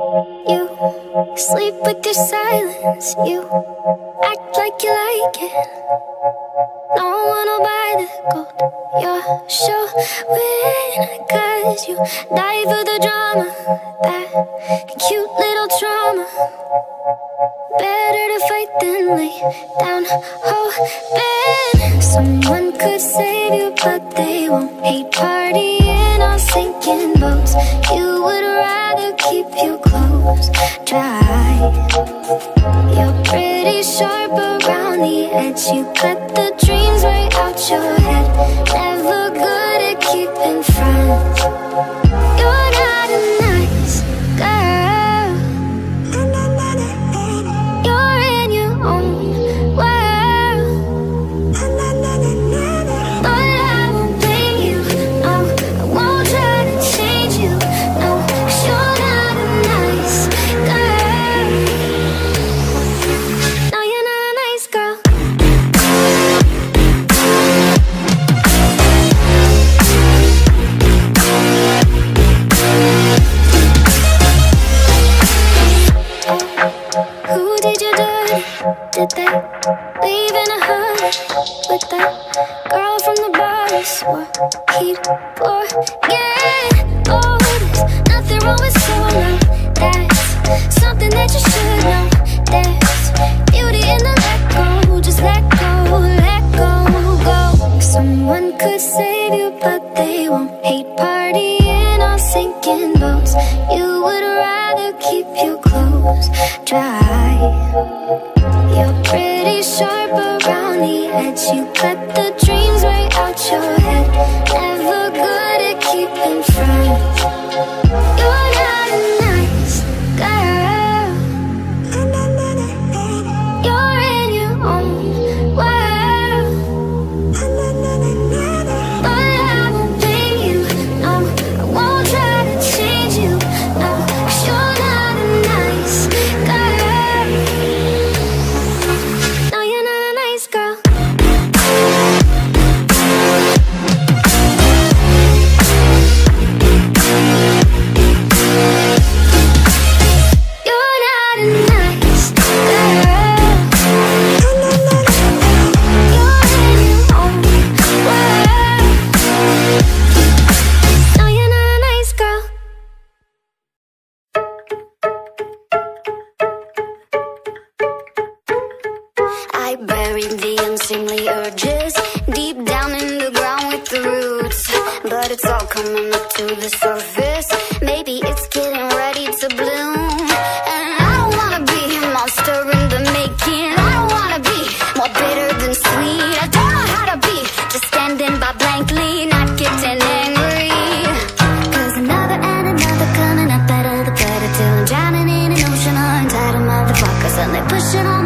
You sleep with your silence. You act like you like it. No one will buy the gold you're showing, 'cause you die for the drama, that cute little trauma. Better to fight than lay down hoping someone could save you, but they won't. Hate partying on sinking boats. You would rather keep your clothes dry. You're pretty sharp around the edge. You cut the dreams right out your head. Never good at keeping friends. You're not a nice girl. You're in your own world. But I won't blame you. No, I won't try to change you. No, 'cause you're not a nice girl. No, you're not a nice girl. Who did you dirty? Did they leave in a hurry with that girl from the bar you swore he'd forget? Oh, there's nothing wrong with solo. That's something that you should know. There's beauty in the let go. Just let go, go. Someone could save you, but they won't. Hate partying on sinking boats. You would rather keep your clothes dry. You're pretty sharp around the edge. You cut the dreams right out your head. Never good at keeping friends. You're not a nice girl. You're in your own world. But I won't blame you. No, I won't try to change you. No, 'cause you're not a nice girl. No, you're not a nice girl. You're not a nice girl. You're in your own world. No, you're not a nice girl. I buried the unseemly urges deep down in the ground with the roots, but it's all coming up to the surface. Maybe it's getting ready to bloom. And I don't wanna be a monster in the making. I don't wanna be more bitter than sweet. I don't know how to be just standing by blankly, not getting angry. 'Cause another and another coming up better the better, till I'm drowning in an ocean of entitled motherfuckers, and they pushing on